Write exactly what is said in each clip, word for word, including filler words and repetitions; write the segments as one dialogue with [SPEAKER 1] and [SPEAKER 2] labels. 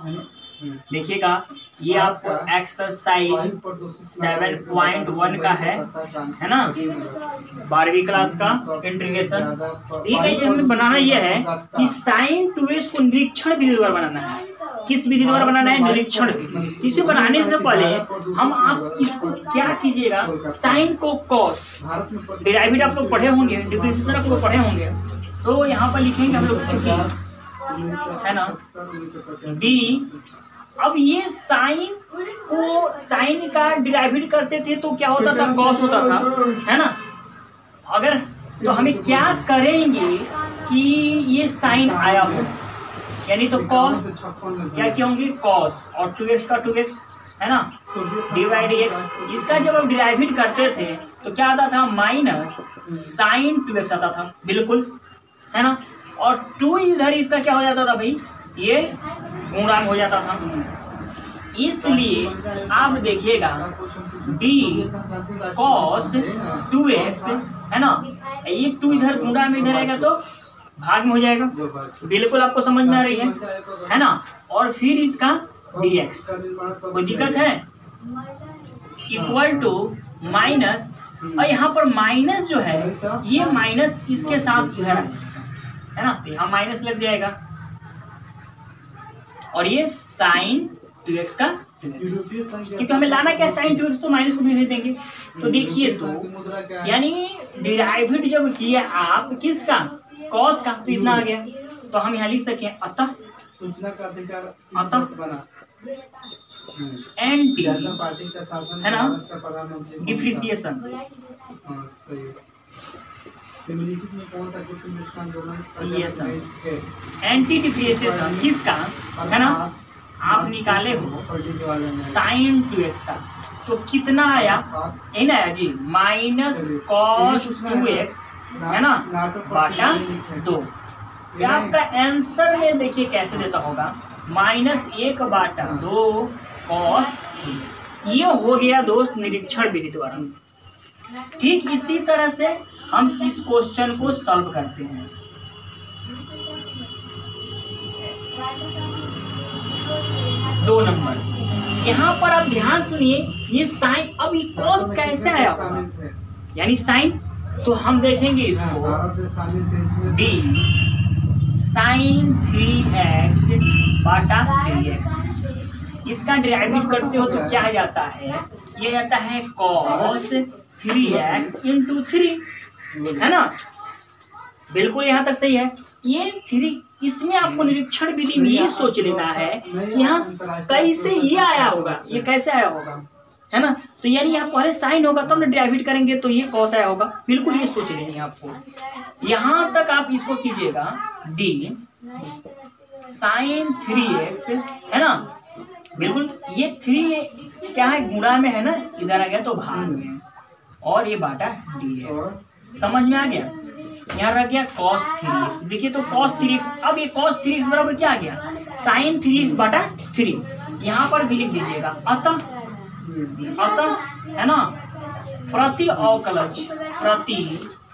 [SPEAKER 1] देखिएगा ये आपको एक्सरसाइज सेवन पॉइंट वन का है है ना, बारहवीं क्लास का इंटीग्रेशन। ठीक है, जो हमें बनाना यह है कि साइन टू एक्स को निरीक्षण विधि द्वारा बनाना है। किस विधि द्वारा बनाना है? निरीक्षण विधि। इसे बनाने से पहले हम आप इसको क्या कीजिएगा, साइन को कॉस डेरिवेटिव आप लोग पढ़े होंगे, डिफरेंशिएशन आप लोग पढ़े होंगे, तो यहाँ पर लिखेंगे हम लोग चुकी है ना डी। अब ये साइन को साइन का डेरिवेटिव करते थे तो क्या होता था? कॉस होता था, है ना। अगर तो हमें क्या करेंगे कि ये साइन आया हो, यानी तो कॉस क्या क्या होंगे? कॉस और टू एक्स का टू एक्स है ना, डिवाइड एक्स। इसका जब हम डेरिवेटिव करते थे तो क्या आता था? माइनस साइन टू एक्स आता था, बिल्कुल है ना। और टू इधर इसका क्या हो जाता था भाई? ये गुणांक हो जाता था। इसलिए आप देखिएगा डी कॉस टू एक्स है ना, ये टू इधर गुणा में इधर आएगा तो भाग में हो जाएगा, बिल्कुल आपको समझ में आ रही है है ना। और फिर इसका डी एक्स, कोई दिक्कत है? इक्वल टू माइनस, और यहाँ पर माइनस जो है ये माइनस इसके साथ इधर है ना, तो यहाँ माइनस लग जाएगा। और ये साइन टू एक्स का, क्योंकि हमें लाना क्या है? साइन टू एक्स, तो माइनस को भी भेज देंगे। तो देखिए, तो यानी डेरिवेटिव जब किए आप किसका? कॉस का, तो इतना आ गया। तो हम यहाँ लिख सके अतः अतः एन टी है ना डिफ्रेंशिएशन, एंटी डिफ्रेंशिएशन किसका है ना, आप निकाले हो साइन टू एक्स का, तो कितना आया? है ना जी, माइनस कॉस टू एक्स है ना बाटा दो। ये आपका आंसर में देखिए कैसे देता होगा, माइनस एक बाटा दो कॉस। ये हो गया दोस्त निरीक्षण विधि द्वारा। ठीक इसी तरह से हम इस क्वेश्चन को सॉल्व करते हैं। दो नंबर, यहाँ पर आप ध्यान सुनिए, ये साइन, अब ये कॉस कैसे आया होगा, यानी साइन, तो हम देखेंगे इसको डी साइन थ्री एक्स बाटा थ्री एक्स। इसका डेरिवेटिव करते हो तो क्या आ जाता है? ये जाता है cos three x into three, है ना, बिल्कुल यहाँ तक सही है। ये थ्री, इसमें आपको निरीक्षण विधि में ये सोच लेना है यहाँ कैसे ये आया होगा, ये कैसे आया होगा, है ना। तो यानी यहाँ पहले साइन होगा तो हम डेरिवेटिव करेंगे तो ये कॉस आया होगा, बिल्कुल ये सोच लेनी है आपको। यहाँ तक आप इसको कीजिएगा डी साइन थ्री एक्स है ना, बिल्कुल ये थ्री क्या है? गुणा में है ना, इधर आ गया तो भाग में, और ये बाटा डी एक्स। समझ में आ गया? यहाँ रह गया cos थ्री एक्स। देखिए तो cos थ्री एक्स, अब ये cos थ्री एक्स बराबर क्या आ गया? sin थ्री एक्स बटा थ्री। यहाँ पर भी लिख दीजिएगा अतः अतः है ना प्रति अवकलज, प्रति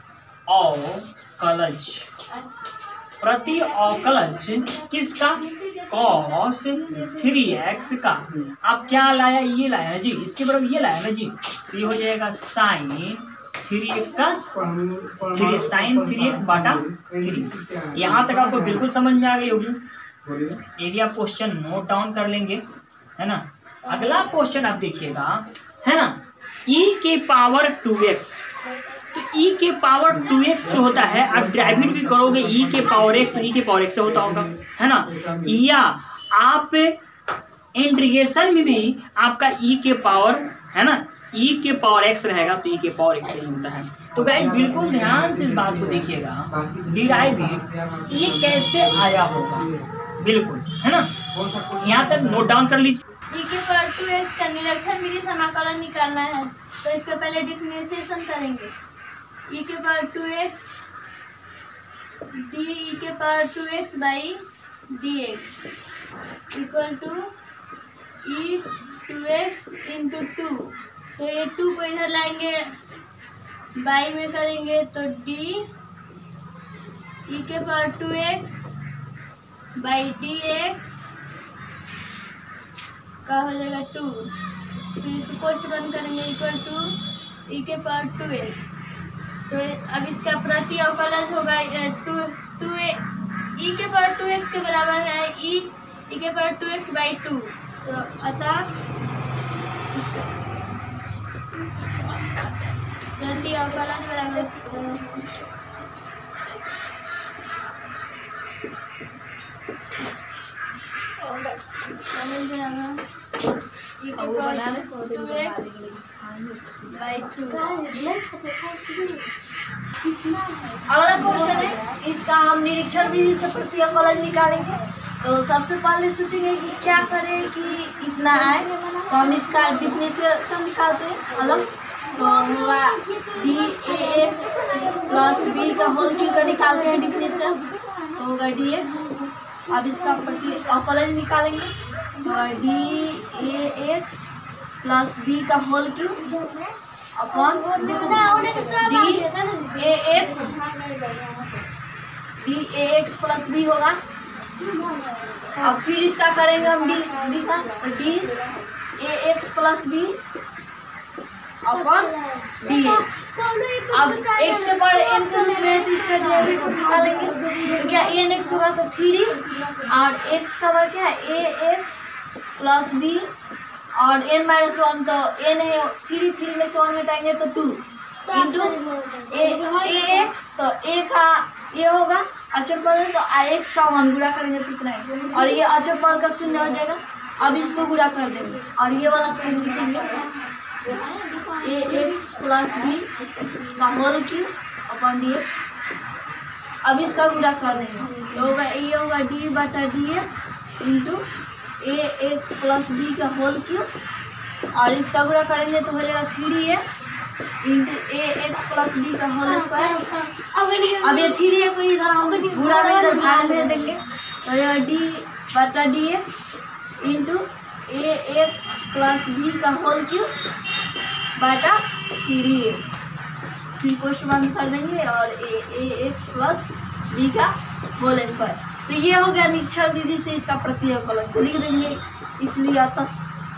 [SPEAKER 1] अवकलज, प्रति अवकलज किसका? cos थ्री एक्स का। आप क्या लाया? ये लाया जी, इसके बराबर ये लाया ना जी, तो ये हो जाएगा sin थ्री एक्स का थ्री साइन थ्री एक्स बाटा थ्री। यहाँ तक आपको बिल्कुल समझ में आ गई होगी। ये भी आप क्वेश्चन नोट डाउन कर लेंगे, है ना। अगला क्वेश्चन आप देखिएगा, है ना, e के पावर टू एक्स। तो e के पावर टू एक्स जो होता है, आप डेरिवेटिव भी करोगे e के पावर x, तो e के पावर x से होता होगा, है ना। या आप इंटीग्रेशन में भी आपका e के पावर है ना, e के पावर x रहेगा तो e के पावर x से ही होता है। तो गाइस बिल्कुल ध्यान से इस बात को देखिएगा, डिराइवेटिव ये कैसे आया होगा, बिल्कुल है ना। यहाँ तक नोट डाउन कर लीजिए।
[SPEAKER 2] e के पावर टू एक्स का निरीक्षण विधि समाकलन निकालना है, तो इसके पहले डिफरेंशिएशन करेंगे। e के power two x d e के power two x by d x equal to e two x into two. तो ये टू को इधर लाएंगे, बाई में करेंगे तो डी ई के power two x by d x का हो जाएगा टू, फिर इसको कोष्ठ बंद करेंगे इक्वल टू ई के पावर टू एक्स। तो अब इसका प्रति अवकलज होगा टू टू ई के पावर टू एक्स के बराबर है ई ई के power two x by two. तो अतः प्रति अवकलज बराबर
[SPEAKER 3] अगला क्वेश्चन है, इसका हम निरीक्षण विधि से प्रति अवकलज निकालेंगे। तो सबसे पहले सोचेंगे कि क्या करें कि इतना आए, तो हम इसका डिफरेंशिएशन निकालते हैं अलग। तो होगा d a x plus b का होल क्यू का निकालते हैं डिफरेंशियल, तो होगा डी एक्स। अब इसका प्रति अवकलज निकालेंगे, d a x plus b का whole cube upon d a x d a x plus b होगा। अब फिर इसका करेंगे हम डी डी का d a x plus b upon d x. अब एक्स के पावर एन के रूप में तो इसका डेरिवेटिव निकालेंगे, तो क्या एन एक्स होगा तो थ्री, और एक्स का वर्ग क्या है ए एक्स प्लस बी, और एन माइनस वन तो एन है थ्री, थ्री में से वन हटाएंगे तो टू इंटू ए एक्स, तो ए का ये होगा अचर पद है, तो आई एक्स का वन गुणा करेंगे तो इतना है, और ये अचर पद का शून्य हो जाएगा। अब इसको गुणा कर देंगे और ये वाला सेम लिखेंगे ए एक्स प्लस बी का whole cube upon d x. अब इसका गुणा कर देंगे तो होगा ये होगा डी बटा d x into a x plus b का होल क्यू, और इसका गुणा करेंगे तो हो जाएगा three a into a x plus b का होल स्क्वायर। अब ये थ्री ए को इधर हम गुणा में इधर भाग में देंगे, तो हो जाएगा डी बटा d x into a x plus b का होल क्यू बटा थ्री ए। फिर क्वेश्चन बंद कर देंगे और a a x plus b का होल स्क्वायर। तो ये हो गया निरीक्षण विधि से इसका प्रति अवकलज, तो लिख देंगे इसलिए अतः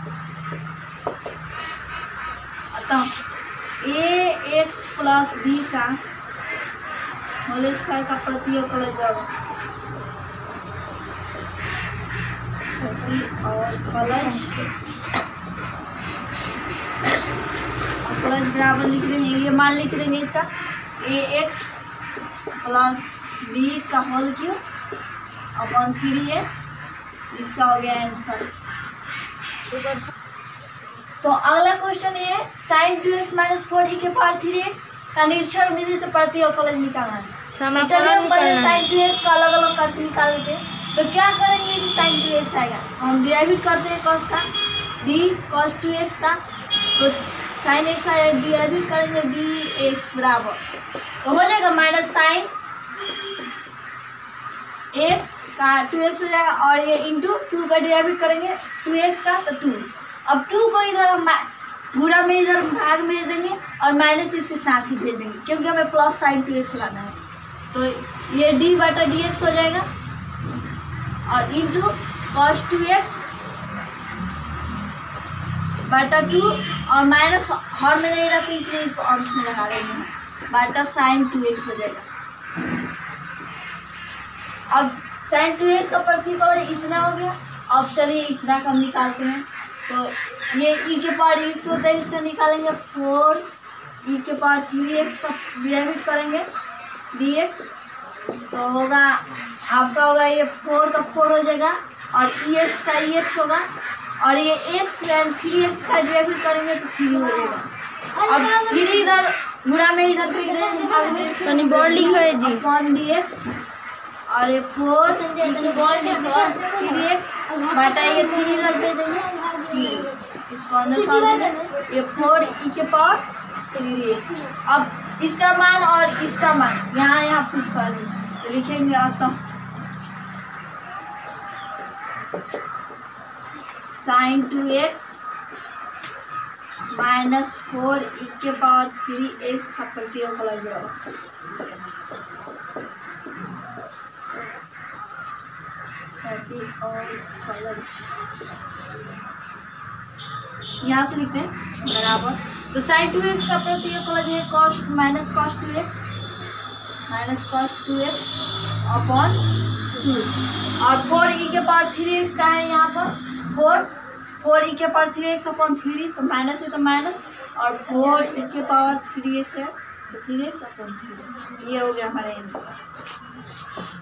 [SPEAKER 3] अतः ए एक्स प्लस बी का होल स्क्वायर का प्रति अवकलज बराबर प्रति अवकलज अवकलज बराबर लिख देंगे, ये मान लिख देंगे इसका ए एक्स प्लस बी का होल क्यू अपॉन थ्री है, इसका हो गया आंसर। तो अगला क्वेश्चन ये है sine two x minus four e के पावर थ्री एक्स का निरीक्षण विधि से प्रति अवकलज निकालना है। चलिए हम पहले साइन टू एक्स का अलग अलग करके निकाल लेते हैं। तो क्या करेंगे कि साइन टू एक्स आएगा, हम डिराइव करते हैं कॉस का डी कॉस टू एक्स का, तो साइन एक्स आएगा डिराइव करेंगे डी एक्स बराबर, तो हो जाएगा माइनस साइन एक्स का टू एक्स हो जाएगा, और ये इंटू टू का डिराइव करेंगे टू एक्स का तो टू। अब टू को इधर हम गुणा में इधर भाग में देंगे और माइनस इसके साथ ही दे देंगे, क्योंकि हमें प्लस साइन टू एक्स लाना है। तो ये डी बटा डी एक्स हो जाएगा और इंटू कॉस टू एक्स बटा टू, और माइनस हर में नहीं रहती इसलिए इसको अंश में लगा देंगे बटा साइन टू एक्स हो जाएगा। अब साइन टू एक्स का प्रति अवकलज इतना हो गया। अब चलिए इतना का हम निकालते हैं, तो ये ई के पावर एक्स होता है, इसका निकालेंगे फोर ई के पावर थ्री एक्स का डिराइव करेंगे डी एक्स, तो होगा आपका होगा ये फोर का फोर हो जाएगा और ई एक्स का ई एक्स होगा, और ये एक्स एंड थ्री एक्स का डिराइव करेंगे तो थ्री हो जाएगा। अब थ्री इधर गुणा में इधर देख रहे हैं भाग में
[SPEAKER 2] बोर्ड लिखो है जी
[SPEAKER 3] अपॉन डी एक्स, और ये फोर थ्री एक्स बटा ये थ्री इधर दे देंगे थ्री, इसको अंदर पा देंगे ये फोर ई के पावर थ्री एक्स। अब इसका मान और इसका मान यहाँ यहाँ पुट कर देंगे, तो लिखेंगे आता sine two x minus four e के पावर थ्री एक्स का प्रति अवकलज बराबर प्रति अवकलज यहाँ से लिखते हैं बराबर, तो साइन टू एक्स का प्रत्येक अलग है cos minus cos two x minus cos two x upon two, और फोर ई के पावर थ्री एक्स का है यहाँ पर फोर फोर ई के power three x upon three, तो माइनस है तो माइनस, और फोर ई के पावर थ्री एक्स है तो थ्री एक्स अपॉन थ्री। ये हो गया हमारा आंसर।